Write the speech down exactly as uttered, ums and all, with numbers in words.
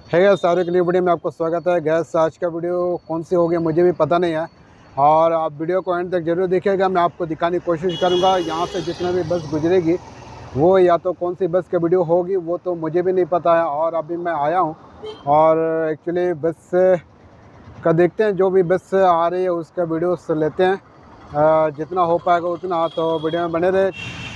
है गैस सारे के लिए वीडियो में आपको स्वागत है। गैस आज का वीडियो कौन सी होगी मुझे भी पता नहीं है, और आप वीडियो को एंड तक जरूर देखिएगा। मैं आपको दिखाने की कोशिश करूंगा यहाँ से जितना भी बस गुजरेगी वो या तो कौन सी बस की वीडियो होगी वो तो मुझे भी नहीं पता है। और अभी मैं आया हूँ और एक्चुअली बस का देखते हैं, जो भी बस आ रही है उसका वीडियो लेते हैं। जितना हो पाएगा उतना, तो वीडियो में बने रहे।